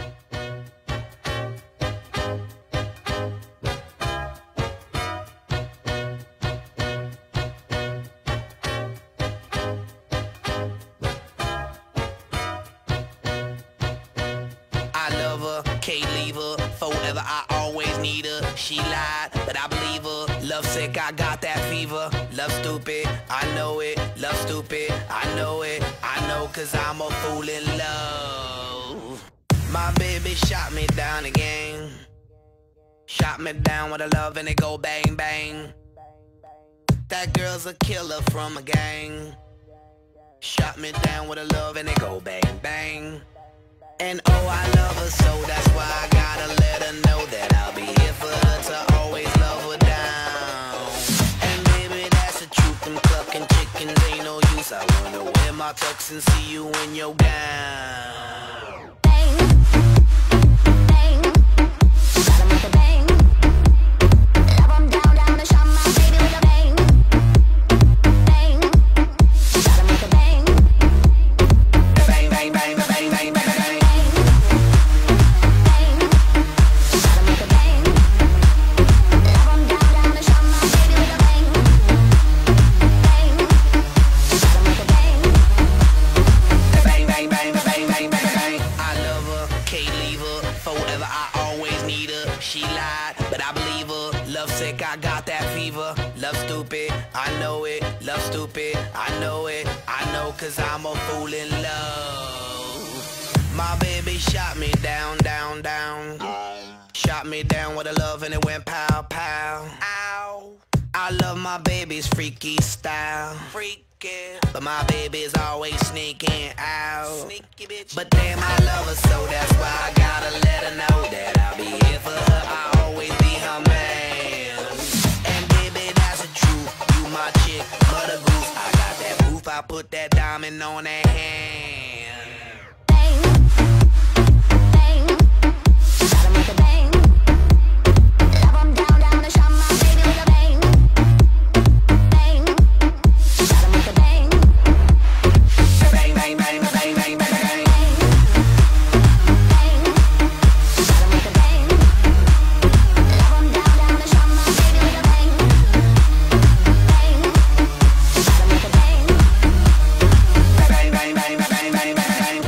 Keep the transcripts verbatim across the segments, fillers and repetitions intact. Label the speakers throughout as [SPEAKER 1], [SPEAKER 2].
[SPEAKER 1] I love her, can't leave her. Forever, I always need her. She lied, but I believe her. Love sick, I got that fever. Love stupid, I know it. Love stupid, I know it. I know, cause I'm a fool in love. My baby shot me down again. Shot me down with a love and it go bang bang. That girl's a killer from a gang. Shot me down with a love and it go bang bang. And oh, I love her so, that's why I gotta let her know that I'll be here for her to always love her down. And baby, that's the truth, them clucking chickens ain't no use. I wanna wear my tux and see you in your gown.
[SPEAKER 2] Bang, bang, gotta make a bang. Love 'em down, down and shot my baby with a bang. Bang, gotta make a bang.
[SPEAKER 1] Bang, bang, bang, bang, bang, bang, bang. She lied, but I believe her. Love sick, I got that fever. Love stupid, I know it. Love stupid, I know it. I know, cause I'm a fool in love. My baby shot me down, down, down. Shot me down with a love and it went pow, pow. Ow. I love my baby's freaky style. Freaky. But my baby's always sneaking out. Sneaky bitch. But damn, I love her so, that's why I gotta let her know that I'll be here for her. I'll always be her man. And baby, that's the truth. You my chick, mother goose. I got that proof. I put that diamond on that hand.
[SPEAKER 2] Bang, bang, gotta make a bang. Love 'em down, down and shot my baby with a bang. Bang, gotta make a bang.
[SPEAKER 1] Bang, bang, bang, bang, bang, bang, bang.
[SPEAKER 2] Bang, gotta make a bang. Love 'em down, down and shot my baby with a bang. Bang, gotta make a bang.
[SPEAKER 1] Bang, bang, bang, bang, bang, bang, bang.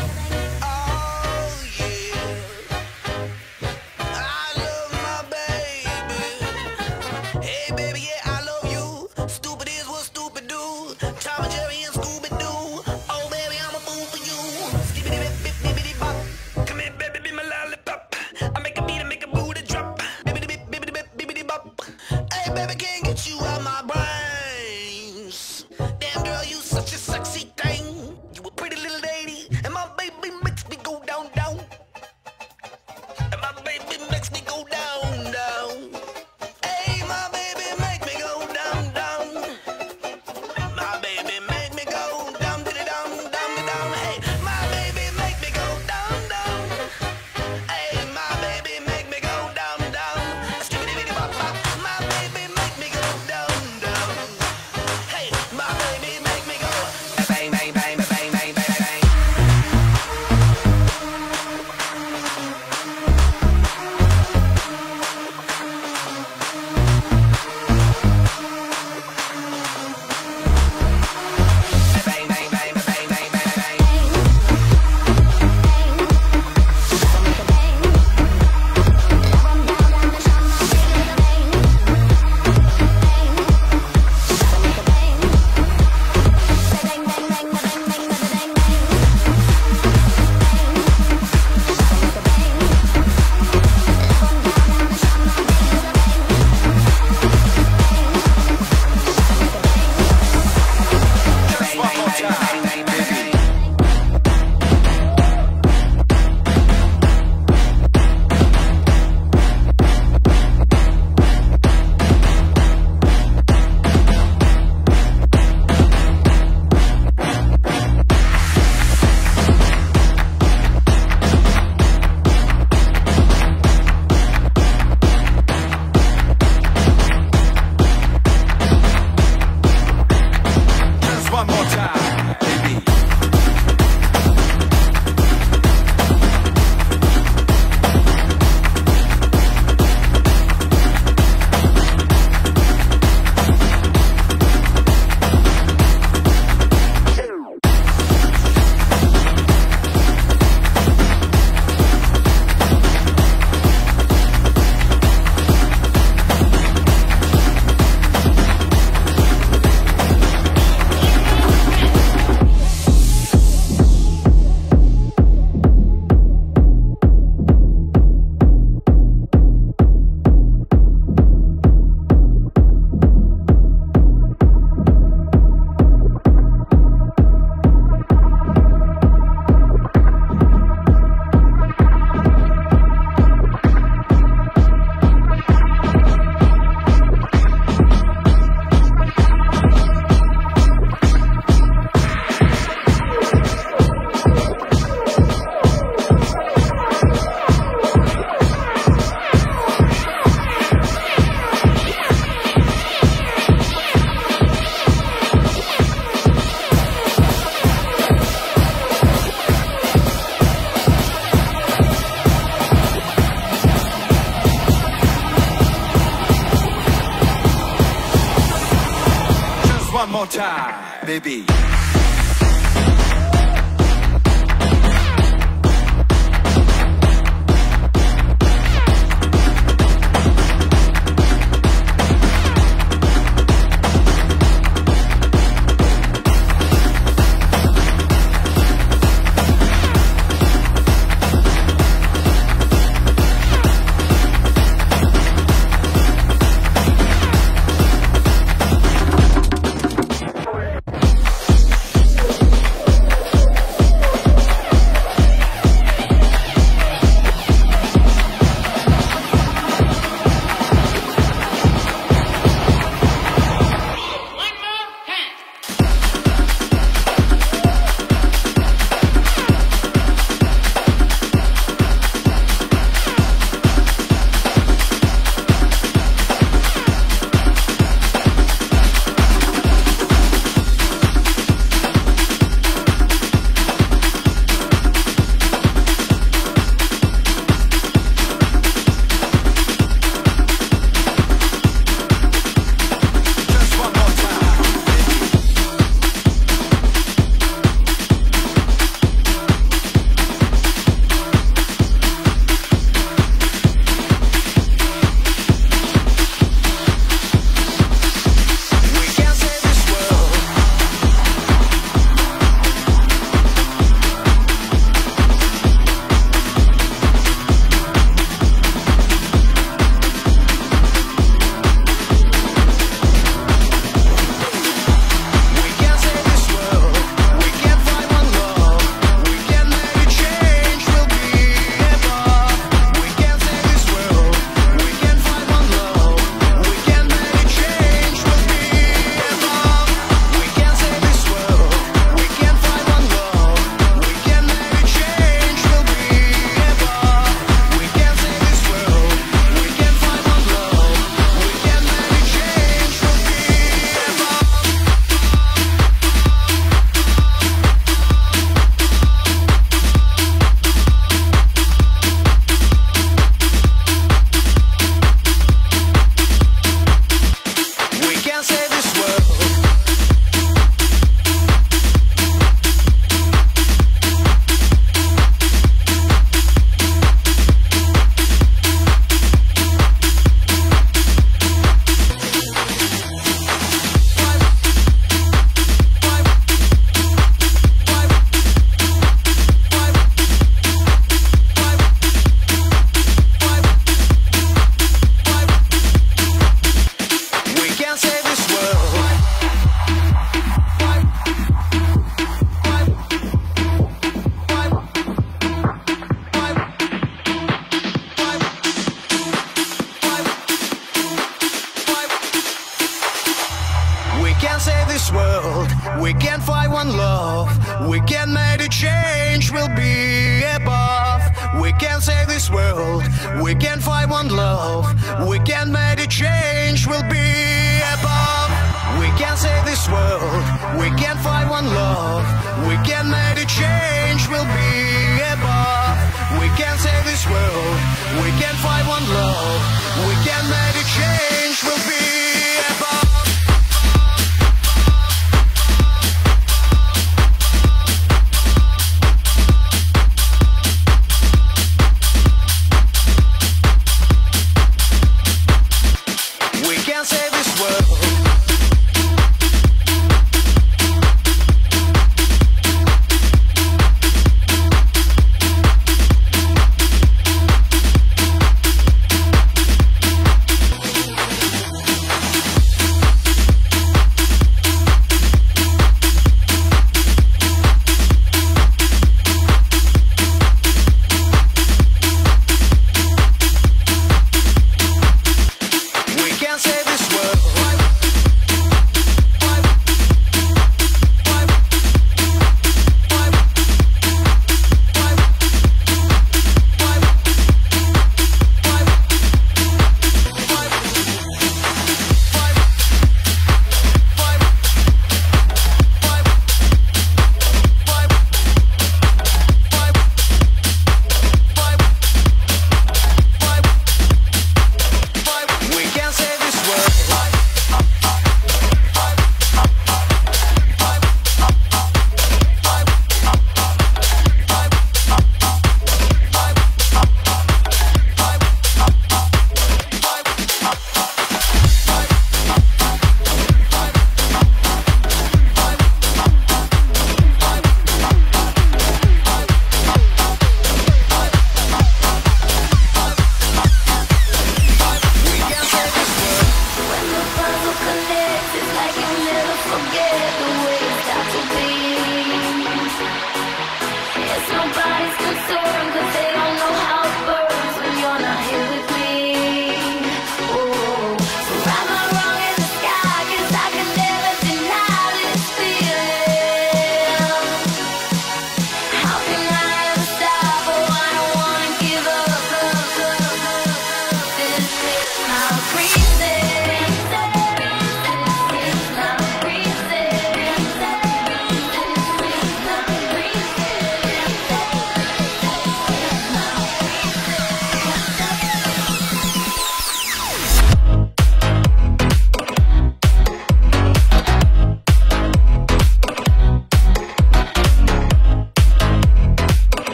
[SPEAKER 3] more time, baby.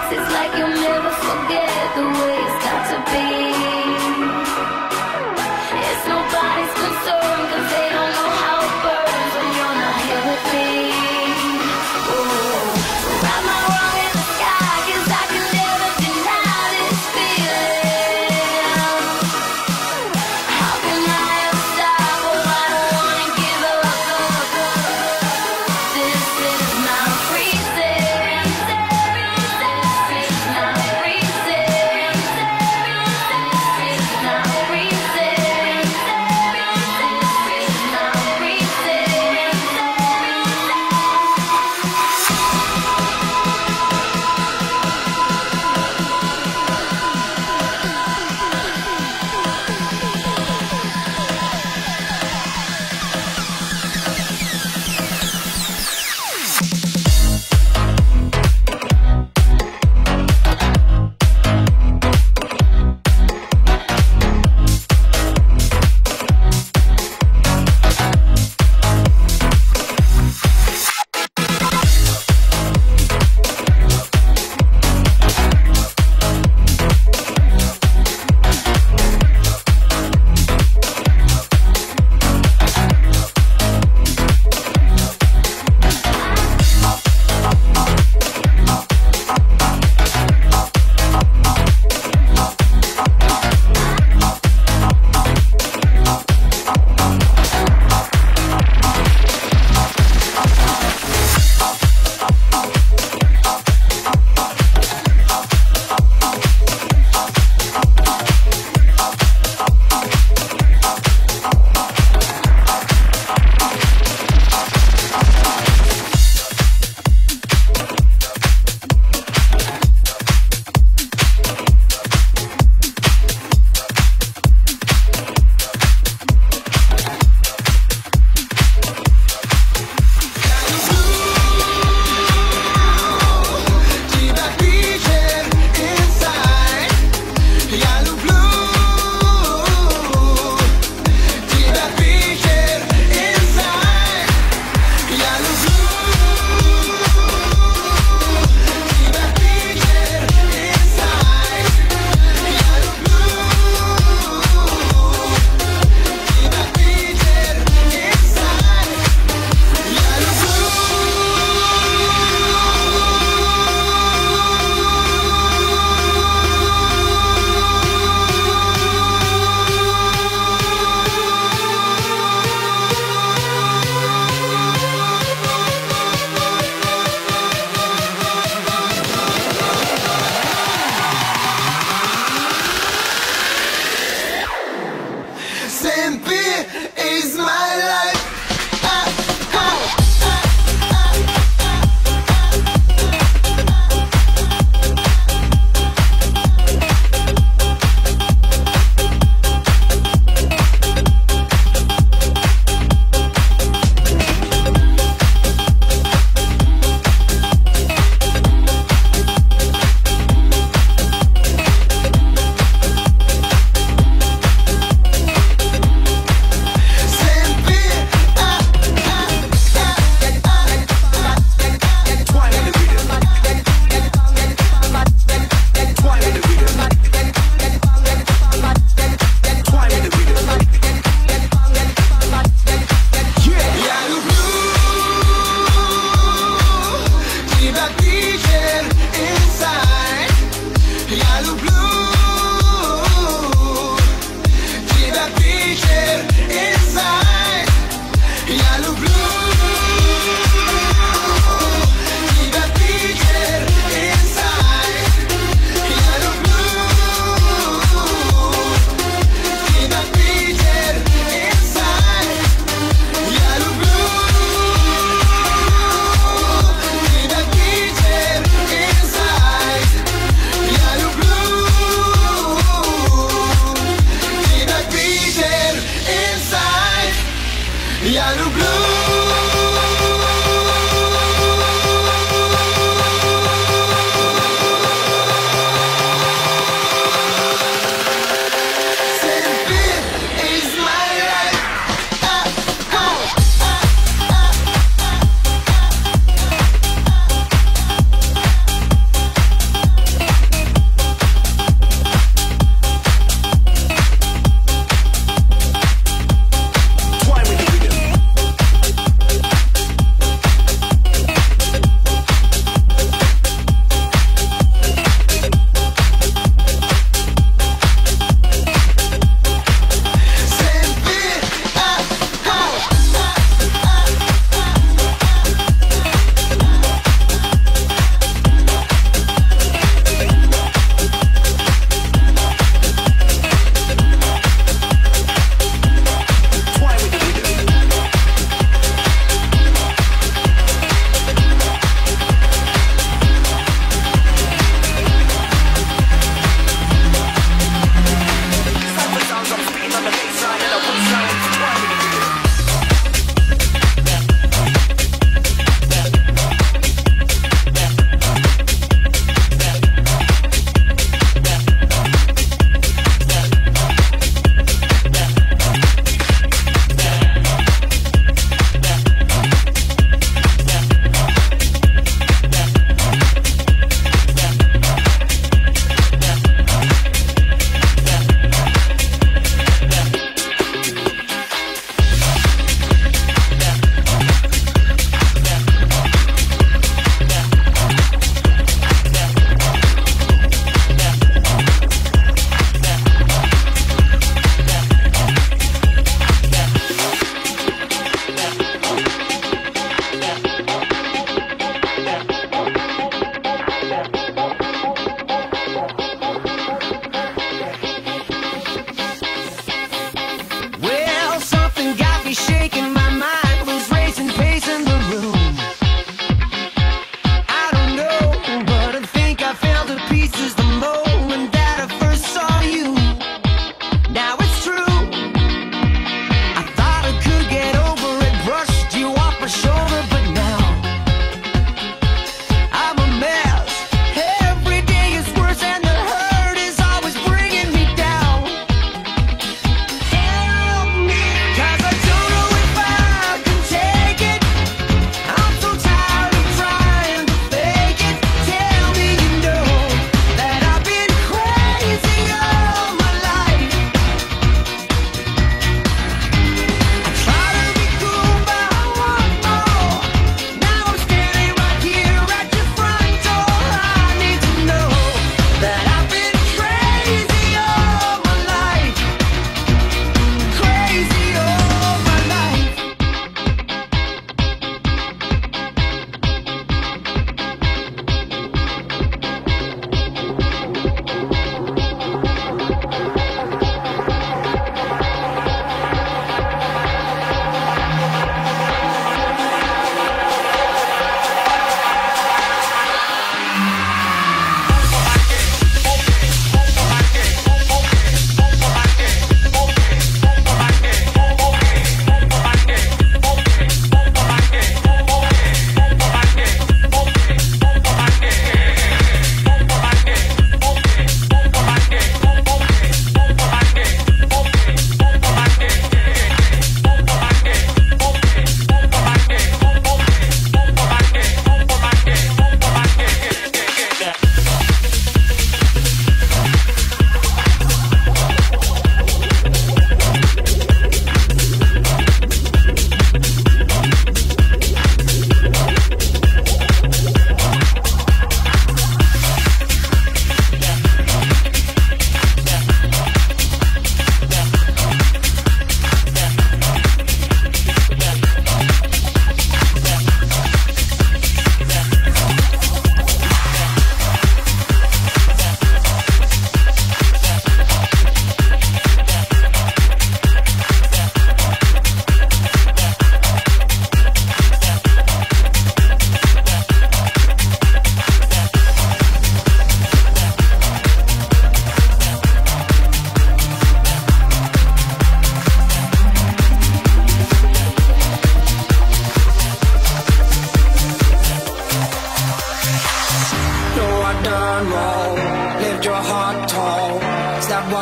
[SPEAKER 2] It's like you'll never forget the way it's got to be. It's nobody's concern, cause they don't know how it burns when you're not here with me. Ooh. So wrap my wrong in the sky, cause I can never deny this feeling. How can I ever stop? Oh, I don't wanna give up. This is my reason. This is my reason. This is my reason. This is my reason.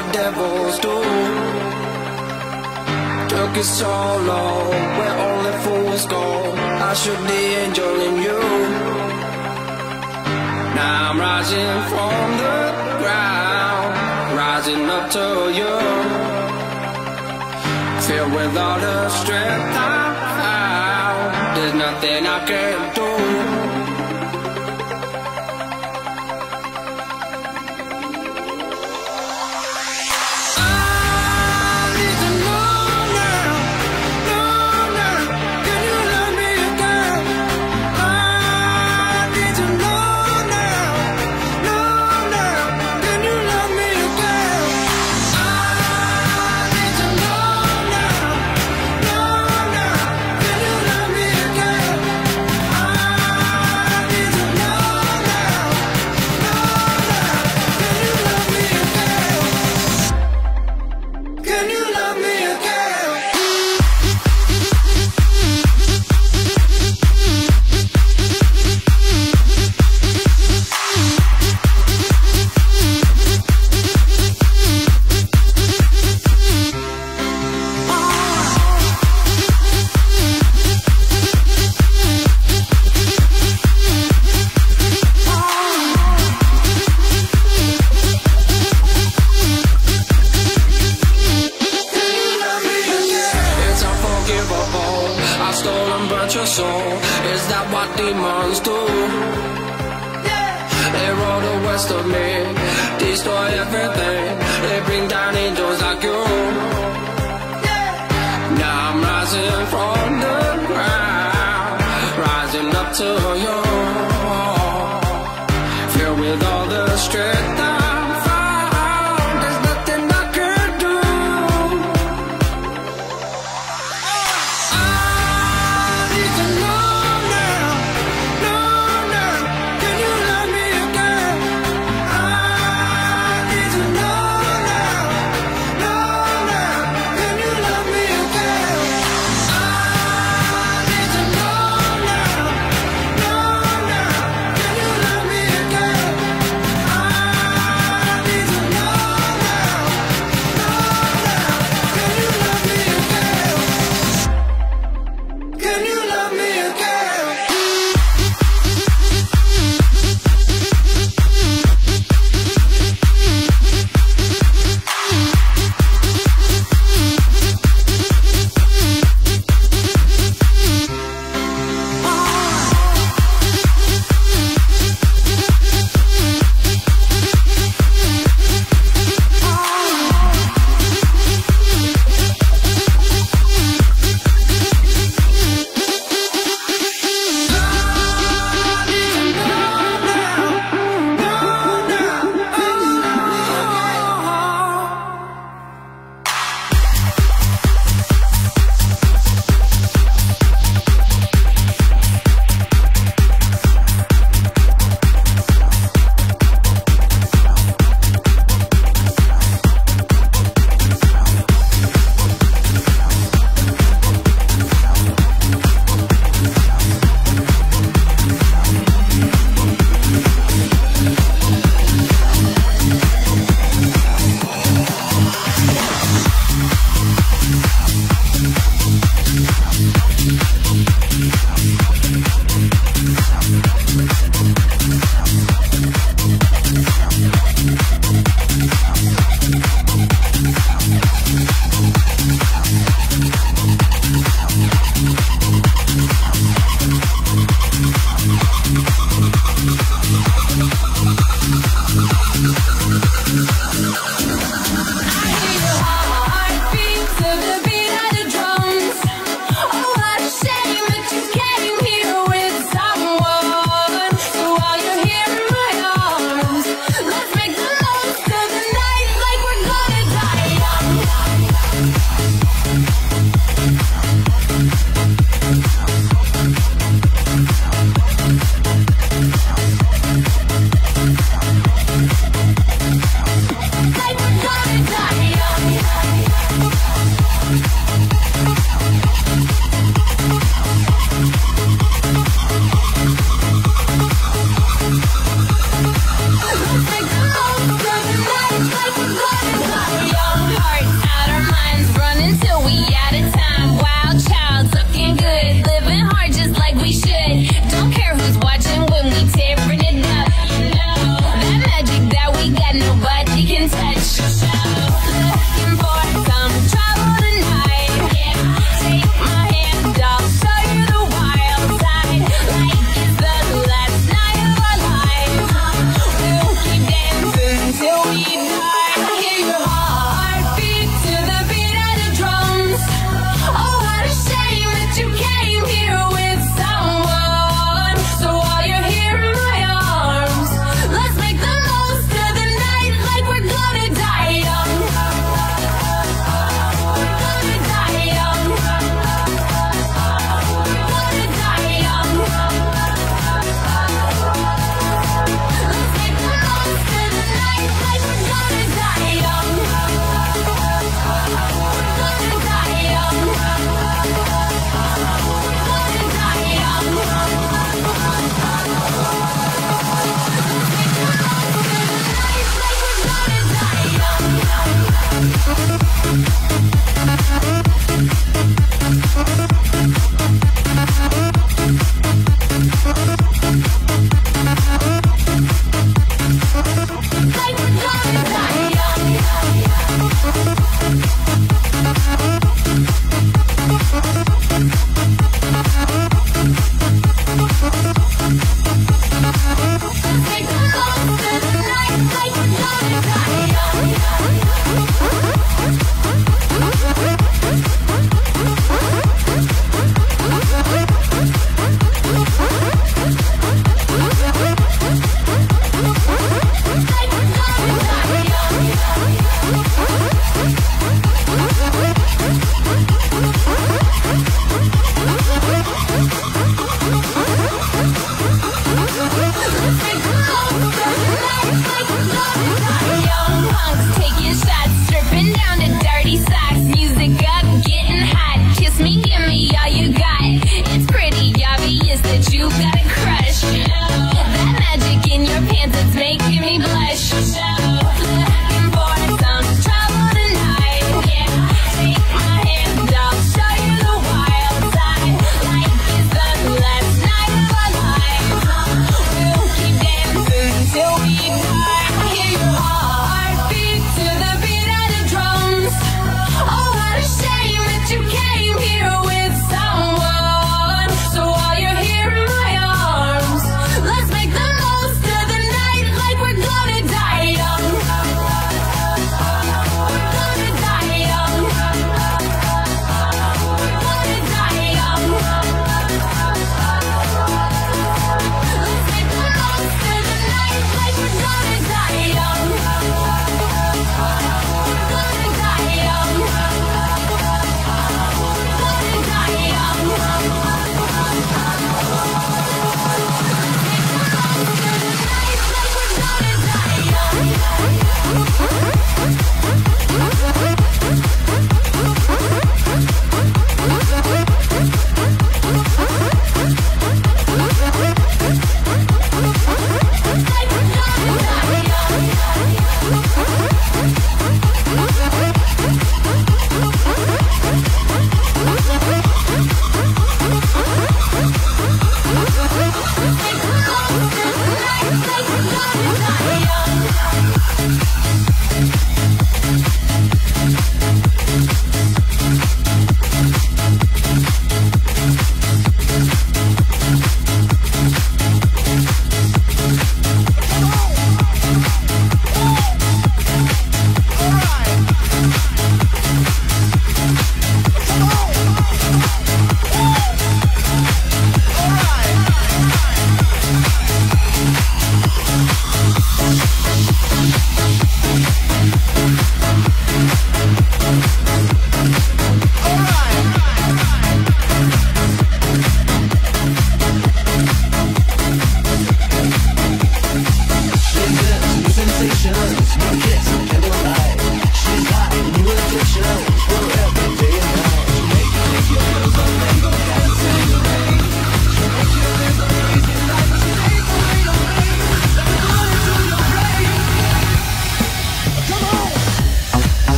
[SPEAKER 3] what devils do. Took it so low, where only fools go. I shook the angel in you. Now I'm rising from the ground, rising up to you. Filled with all the strength I found, there's nothing I can't do. I stole and burnt your soul. Is that what demons do? They roll the west of me, destroy everything. They bring down angels like you. Now I'm rising from the ground, rising up to you. Filled with all the strength I found, there's nothing I could do. No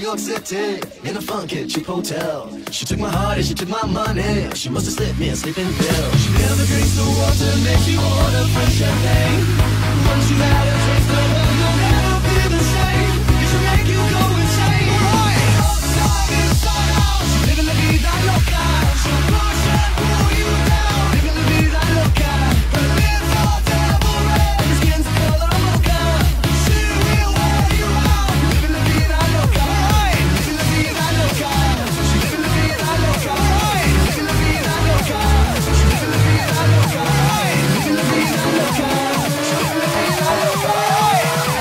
[SPEAKER 4] York City, in a funky cheap hotel. She took my heart and she took my money. She must have slipped me a sleeping pill. She never drinks the water, makes you order fresh champagne. Once you had a taste of her, you'll never be the same. It should make you go insane. Right. Upside, inside out, she's living la vida loca. She'll crush and pull you down. Living la vida loca. Her lips are devil red, her skin's the color of mocha. She will wear you out. Living la vida loca. Right. Living la vida loca. She's living la vida loca. Right. Living la vida loca. She's living la vida loca. Right. Living la vida loca. She's living la vida loca. Right.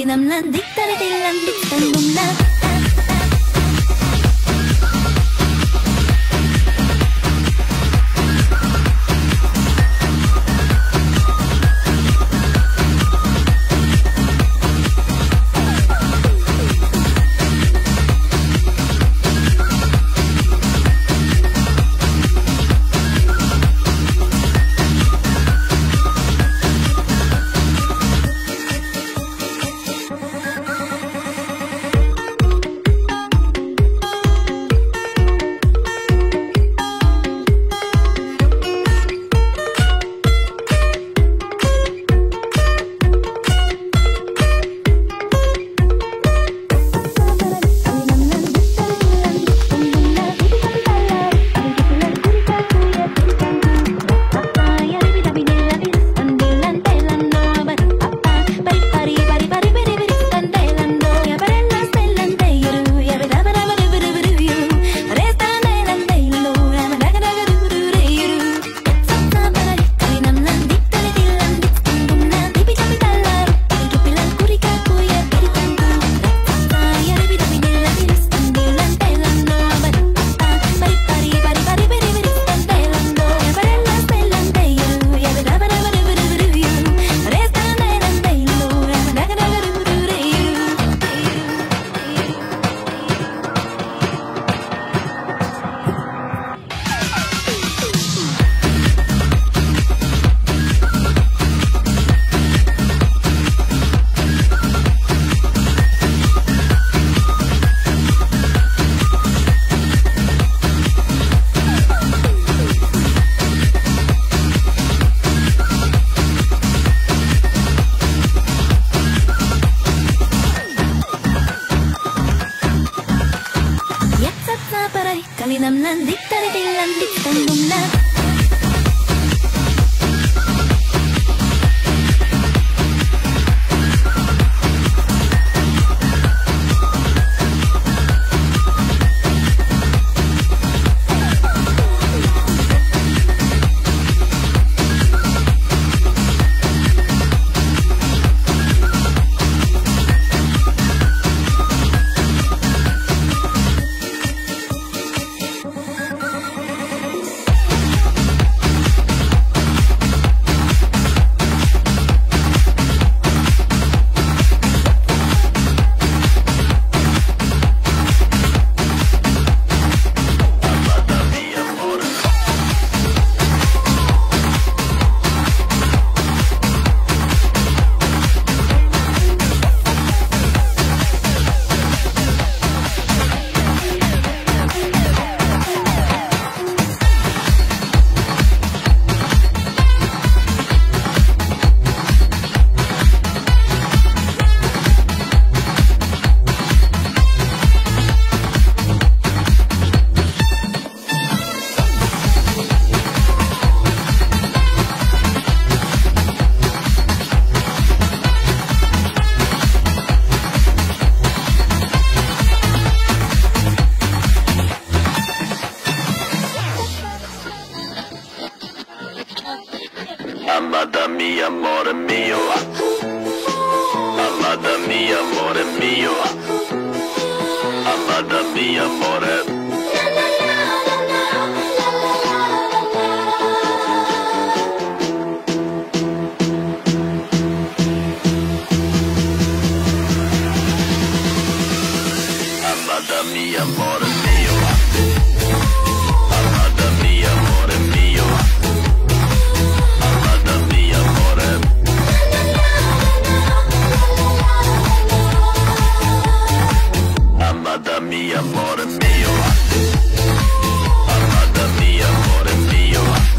[SPEAKER 2] 남란 뒷다리 딜란 뒷단 놈나 Kali namlan dik-tari dilan dik-tandumna
[SPEAKER 5] Amada mia, amore mio. Amada mia, amore mio. Amada mia, amore. Amada mia, amore mio. Amada mia, amore mio. Amada mia, amore. Amada mia, amore mio. Amada mia, amore mio.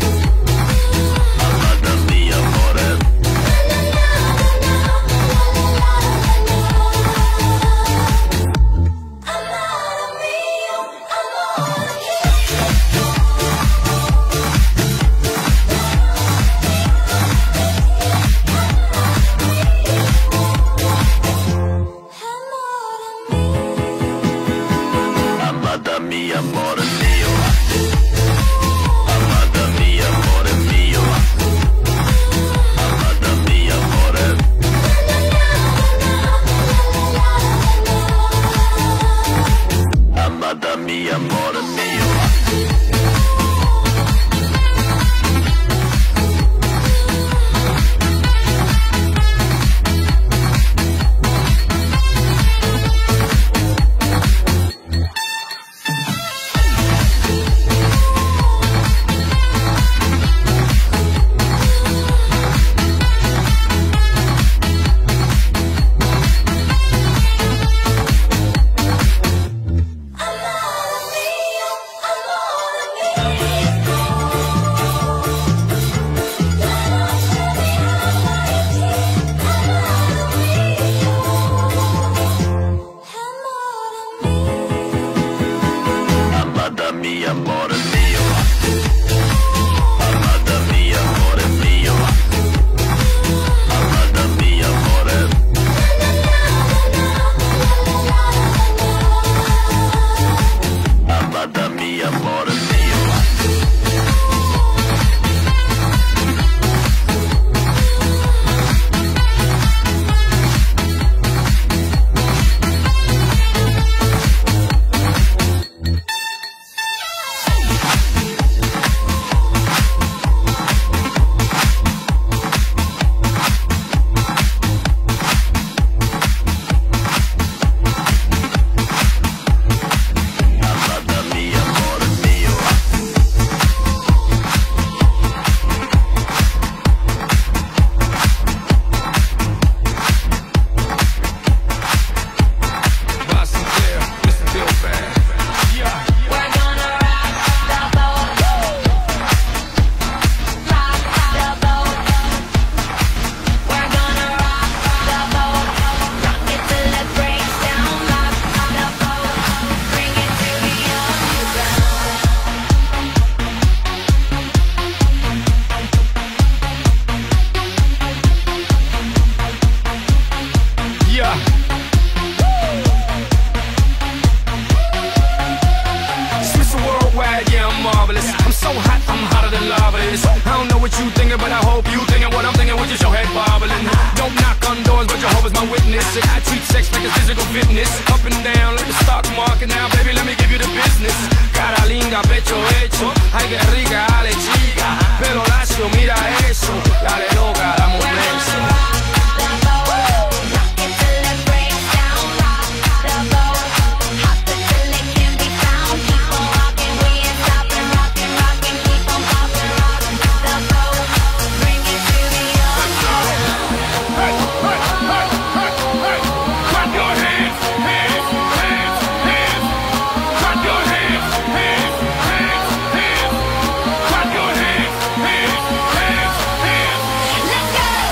[SPEAKER 5] Amada mia, amore. Amada mia, amore mio. mi amore mio. Amada mia, amore mio. Amada mia, amore mio. Amada mia, amore. Amada mia, amore mio. Amada mia, amore mio.
[SPEAKER 3] Boston Clear, Mister Bill Band. Yeah.
[SPEAKER 2] We're gonna rock the boat. Rock the boat. We're gonna rock the boat. Rock it till it breaks down. Rock the boat. Bring it to the
[SPEAKER 3] Yeah. Mister Worldwide, yeah, I'm marvelous. I'm so hot, I'm hotter than lava is. I don't know what you thinking, but I hope you thinking what I'm thinking with just your head bobbling. Don't knock on doors, but Jehovah's my witness. I treat sex like it's physical fitness. Up and down like the stock market now, baby, let me give you the business. Cara linda, pecho hecho. Ay, que rica, dale chica. Pelo lacio, mira eso. Dale loca, dame un beso. Hey, hey, hey, hey, hey. Clap your hands, hands, hands, hands. Clap your hands, hands, hands, hands. Clap your hands, hands, hands, hands.
[SPEAKER 2] Let's go!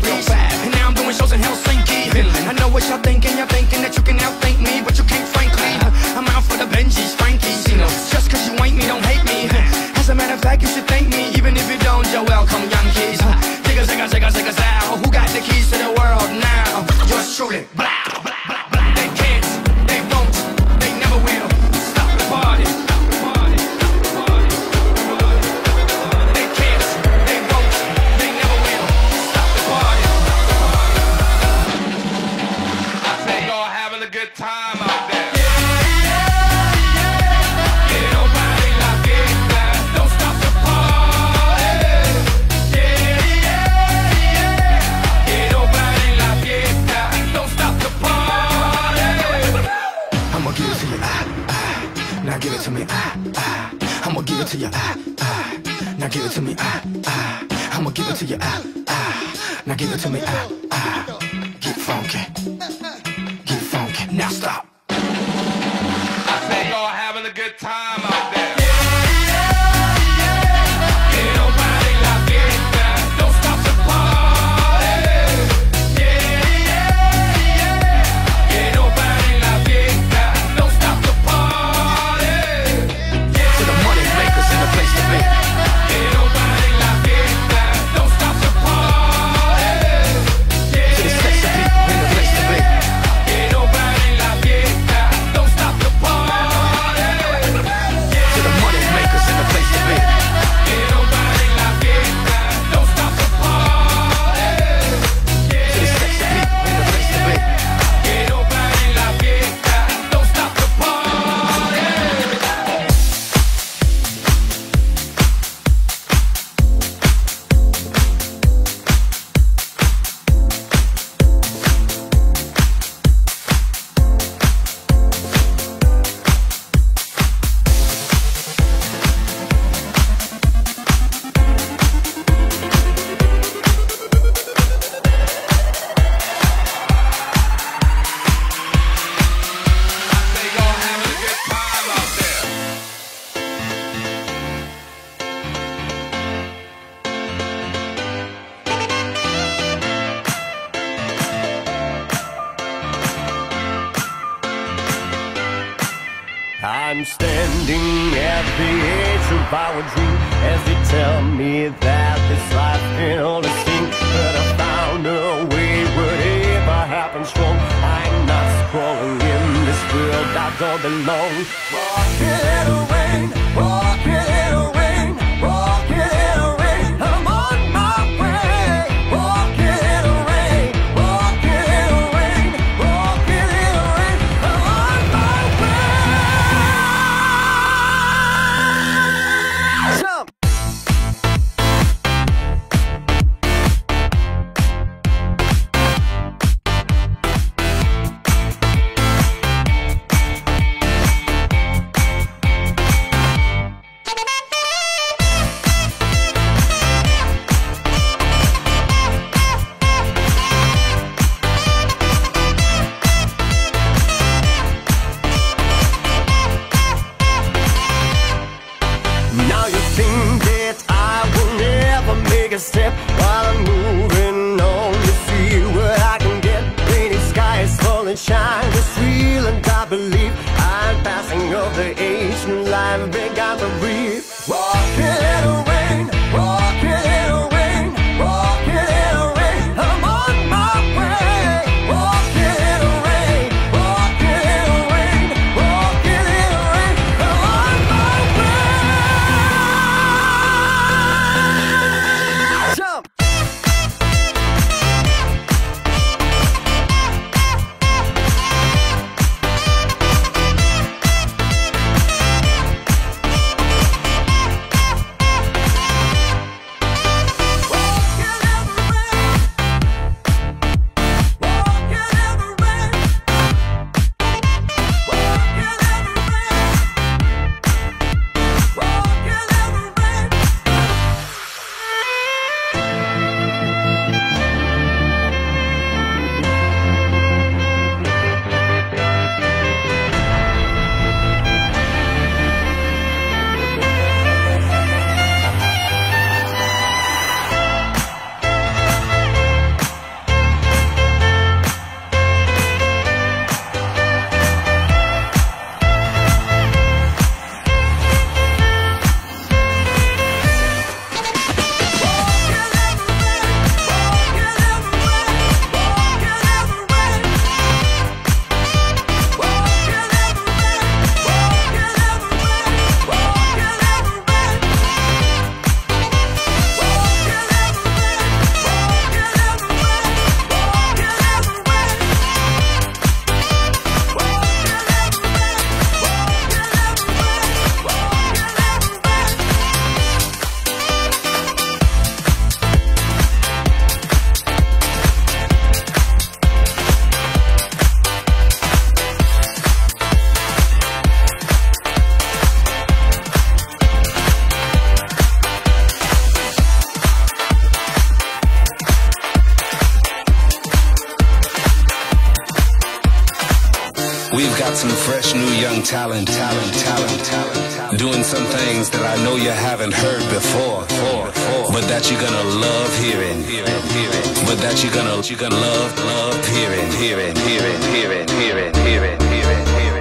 [SPEAKER 3] real fast. And now I'm doing shows in Helsinki. Finland. I know what y'all thinking, you're thinking that you can outthink me, but you can't, frankly. I'm out for the Benjis, Frankies, you know. Just cause you ain't me, don't hate me. As a matter of fact, you should thank me, even if you don't. You're welcome, young kids. Zigga, zigga, zigga, zigga, zow. Who got the keys to the world now? Yours truly. Blah, blah, blah, blah. They can't, they won't, they never will stop the party. They can't, they won't, they never will stop the party. I say y'all having a good time out there. Now give it to me, ah, ah. I'ma give it to you, ah, ah. Now give it to me, ah, ah. I'ma give it to you, ah, ah. Now give it to me, ah, ah. Get funky, get funky. Now stop. I say y'all having a good time out there.
[SPEAKER 6] I'm standing at the edge of our dream as they tell me that this life can only sing. But I found a way, whatever happens wrong, I'm not crawling in this world I don't belong. Walking in the rain, walking in the rain, walking in the rain, I'm on my way. Walking in the rain, walking in the rain, walking in the rain, I'm on my way. Jump!
[SPEAKER 7] We've got some fresh new young talent, talent, talent, talent, talent. Doing some things that I know you haven't heard before, before, before. But that you're gonna love hearing, hearing, hearing. But that you're gonna, you're gonna love, love hearing, hearing, hearing, hearing, hearing, hearing, hearing, hearing.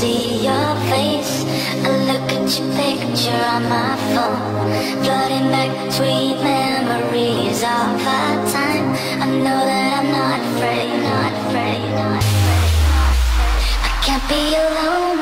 [SPEAKER 2] see your face. I look at your picture on my phone, flooding back sweet memories of our time. I know that I'm not afraid, not afraid, not afraid. I can't be alone